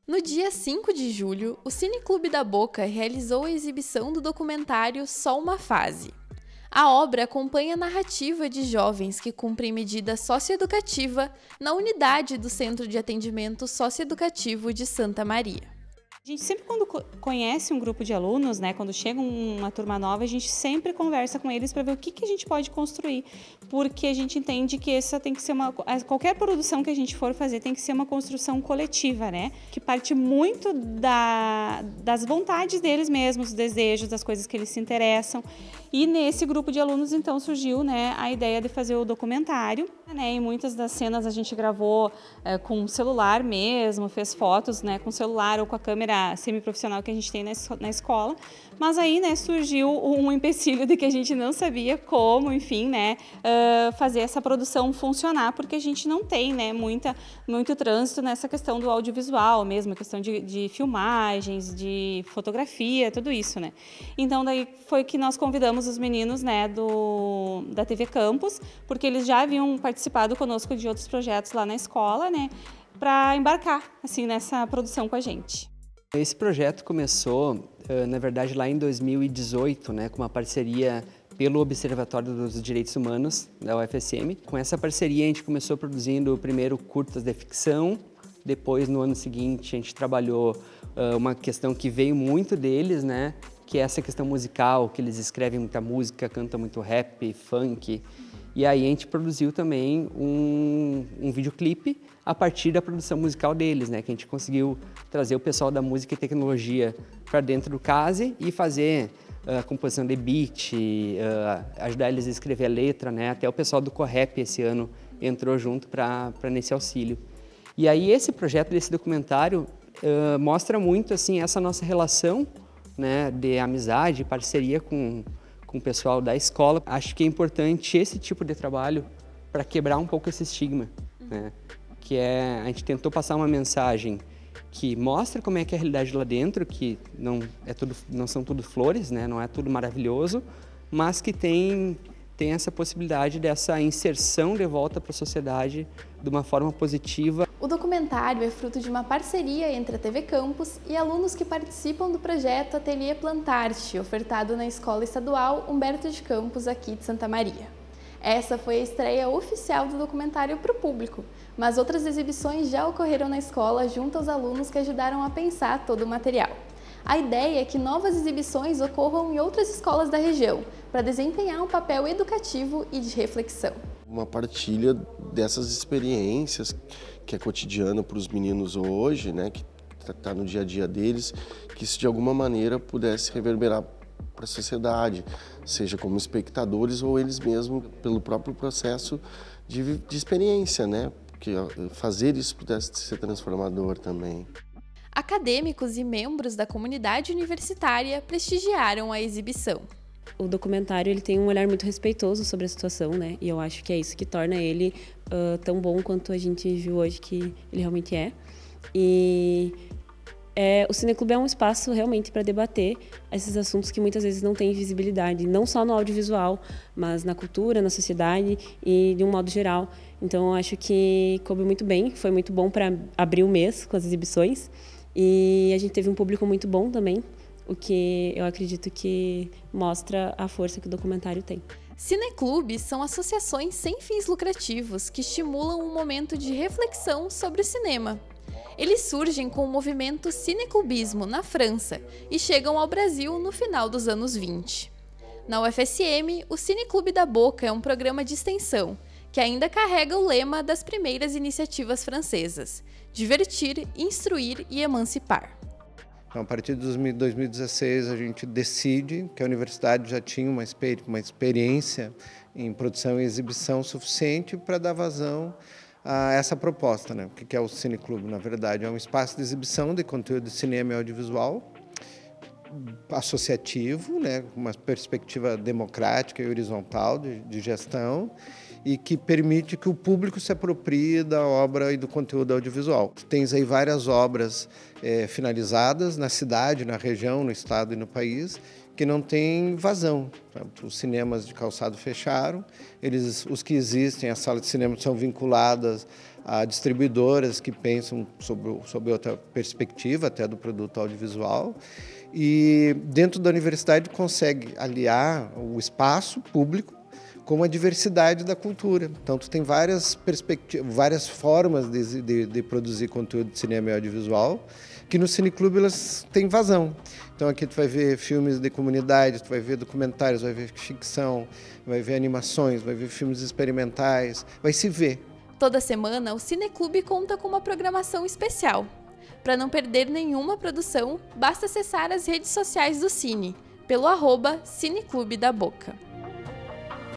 No dia 5 de julho, o Cineclube da Boca realizou a exibição do documentário Só uma Fase. A obra acompanha a narrativa de jovens que cumprem medida socioeducativa na unidade do Centro de Atendimento Socioeducativo de Santa Maria. A gente sempre, quando conhece um grupo de alunos, né, quando chega uma turma nova, a gente sempre conversa com eles para ver o que a gente pode construir, porque a gente entende que essa tem que ser qualquer produção que a gente for fazer tem que ser uma construção coletiva, né, que parte muito das vontades deles mesmos, dos desejos, das coisas que eles se interessam. E nesse grupo de alunos, então, surgiu, né, a ideia de fazer o documentário, né, e muitas das cenas a gente gravou com celular mesmo, fez fotos, né, com celular ou com a câmera semiprofissional que a gente tem na escola, mas aí, né, surgiu um empecilho de que a gente não sabia como, enfim, né, fazer essa produção funcionar, porque a gente não tem, né, muito trânsito nessa questão do audiovisual mesmo, a questão de filmagens, de fotografia, tudo isso, né. Então, daí foi que nós convidamos os meninos, né, da TV Campus, porque eles já haviam participado conosco de outros projetos lá na escola, né, para embarcar, assim, nessa produção com a gente. Esse projeto começou, na verdade, lá em 2018, né, com uma parceria pelo Observatório dos Direitos Humanos, da UFSM. Com essa parceria, a gente começou produzindo primeiro curtas de ficção, depois, no ano seguinte, a gente trabalhou uma questão que veio muito deles, né, que é essa questão musical, que eles escrevem muita música, cantam muito rap, funk. E aí a gente produziu também um videoclipe a partir da produção musical deles, né? Que a gente conseguiu trazer o pessoal da música e tecnologia para dentro do CASE e fazer a composição de beat, ajudar eles a escrever a letra, né? Até o pessoal do Correp esse ano entrou junto para nesse auxílio. E aí esse projeto desse documentário mostra muito assim essa nossa relação, né, de amizade, parceria com o pessoal da escola. Acho que é importante esse tipo de trabalho para quebrar um pouco esse estigma, né? Que a gente tentou passar uma mensagem que mostra como é que é a realidade lá dentro, que não são tudo flores, né? Não é tudo maravilhoso, mas que tem essa possibilidade dessa inserção de volta para a sociedade de uma forma positiva. O documentário é fruto de uma parceria entre a TV Campus e alunos que participam do projeto Ateliê Plantarte, ofertado na Escola Estadual Humberto de Campos, aqui de Santa Maria. Essa foi a estreia oficial do documentário para o público, mas outras exibições já ocorreram na escola junto aos alunos que ajudaram a pensar todo o material. A ideia é que novas exibições ocorram em outras escolas da região, para desempenhar um papel educativo e de reflexão. Uma partilha dessas experiências que é cotidiana para os meninos hoje, né, que está no dia a dia deles, que isso de alguma maneira pudesse reverberar para a sociedade, seja como espectadores ou eles mesmos pelo próprio processo de experiência, né, porque fazer isso pudesse ser transformador também. Acadêmicos e membros da comunidade universitária prestigiaram a exibição. O documentário ele tem um olhar muito respeitoso sobre a situação, né? E eu acho que é isso que torna ele tão bom quanto a gente viu hoje que ele realmente é. E o Cineclube é um espaço realmente para debater esses assuntos que muitas vezes não têm visibilidade, não só no audiovisual, mas na cultura, na sociedade e de um modo geral. Então eu acho que coube muito bem, foi muito bom para abrir o mês com as exibições. E a gente teve um público muito bom também, o que eu acredito que mostra a força que o documentário tem. Cineclubes são associações sem fins lucrativos que estimulam um momento de reflexão sobre o cinema. Eles surgem com o movimento cineclubismo na França e chegam ao Brasil no final dos anos 20. Na UFSM, o Cineclube da Boca é um programa de extensão que ainda carrega o lema das primeiras iniciativas francesas: divertir, instruir e emancipar. Então, a partir de 2016, a gente decide que a universidade já tinha uma experiência em produção e exibição suficiente para dar vazão a essa proposta, né? O que é o Cineclube, na verdade? É um espaço de exibição de conteúdo de cinema e audiovisual, associativo, né? Uma perspectiva democrática e horizontal de gestão, e que permite que o público se aproprie da obra e do conteúdo audiovisual. Tens aí várias obras finalizadas na cidade, na região, no estado e no país, que não têm vazão. Os cinemas de calçado fecharam, os que existem, as salas de cinema são vinculadas a distribuidoras que pensam sobre outra perspectiva até do produto audiovisual. E dentro da universidade consegue aliar o espaço público com a diversidade da cultura. Então, tu tem várias perspectivas, várias formas de produzir conteúdo de cinema e audiovisual, que no Cineclube elas têm vazão. Então, aqui tu vai ver filmes de comunidade, tu vai ver documentários, vai ver ficção, vai ver animações, vai ver filmes experimentais, vai se ver. Toda semana, o Cineclube conta com uma programação especial. Para não perder nenhuma produção, basta acessar as redes sociais do Cine, pelo @Cineclube da Boca.